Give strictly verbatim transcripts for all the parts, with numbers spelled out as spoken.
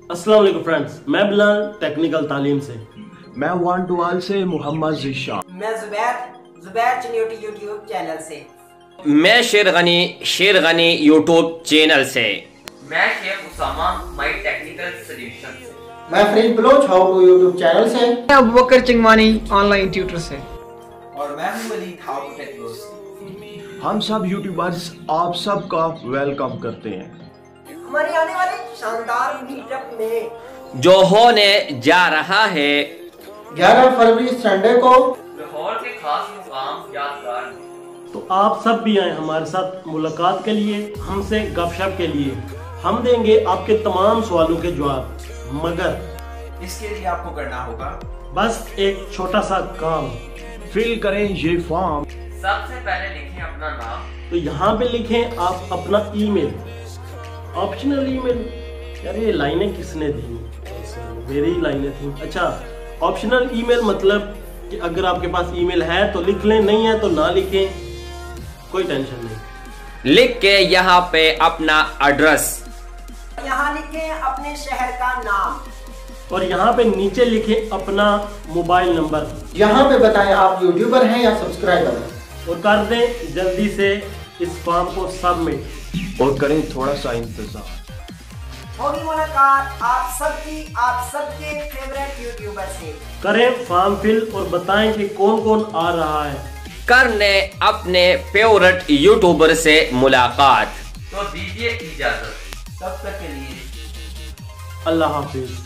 अस्सलाम वालेकुम फ्रेंड्स, मैं बिलाल टेक्निकल तालीम से। मैं वन टू ऑल से मोहम्मद ज़ीशान। मैं जुबैर जुबैर चन्योटी यूट्यूब चैनल से। मैं शेर गनी शेर गनी यूट्यूब चैनल से। मैं Sheikh Usama my technical solution से। मैं Farid Baloch how to YouTube channel से। मैं अबू बकर चिंगवानी ऑनलाइन ट्यूटर से। और मैं हूं वलीद हाउ टू टेक्नो से। हम सब यूट्यूबर्स आप सबका वेलकम करते हैं हमारे आने वाले शानदार मीटअप में जो होने जा रहा है ग्यारह फरवरी संडे को लाहौर के खास मुकाम यादगार। तो आप सब भी आए हमारे साथ मुलाकात के लिए, हमसे गपशप के लिए। हम देंगे आपके तमाम सवालों के जवाब, मगर इसके लिए आपको करना होगा बस एक छोटा सा काम। फिल करें ये फॉर्म। सबसे पहले लिखें अपना नाम। तो यहाँ पे लिखें आप अपना ईमेल, ऑप्शनल ईमेल। यार ये लाइनें किसने दी? मेरी ही लाइनें थी। अच्छा, ऑप्शनल ईमेल मतलब कि अगर आपके पास ईमेल है तो लिख लें, नहीं है तो ना लिखें, कोई टेंशन नहीं। लिख के यहाँ पे अपना एड्रेस, यहाँ लिखें अपने शहर का नाम और यहाँ पे नीचे लिखें अपना मोबाइल नंबर। यहाँ पे बताएं आप यूट्यूबर हैं या सब्सक्राइबर हैं, और कर दें जल्दी से इस फॉर्म को सबमिट, और करें थोड़ा सा इंतजार। होगी मुलाकात आप सबकी आप सबके फेवरेट यूट्यूबर से। करें फॉर्म फिल और बताएं कि कौन कौन आ रहा है। करने अपने फेवरेट यूट्यूबर से मुलाकात। तो दीजिए इजाजत, तब तक के लिए अल्लाह हाफिज।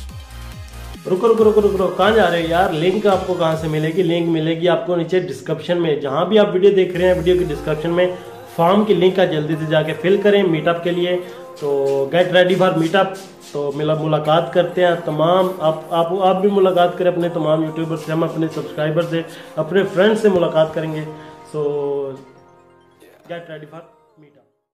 रुको रुको रुको रुको कहाँ जा रहे हो यार? लिंक आपको कहाँ से मिलेगी? लिंक मिलेगी आपको नीचे डिस्क्रिप्शन में। जहाँ भी आप वीडियो देख रहे हैं, वीडियो के डिस्क्रिप्शन में फॉर्म की लिंक है, जल्दी से जाके फिल करें मीटअप के लिए। तो गेट रेडी फॉर मीटअप। तो मिला मुलाकात करते हैं तमाम, आप आप आप भी मुलाकात करें अपने तमाम यूट्यूबर से, हम अपने सब्सक्राइबर से, अपने फ्रेंड्स से मुलाकात करेंगे। सो गेट रेडी फॉर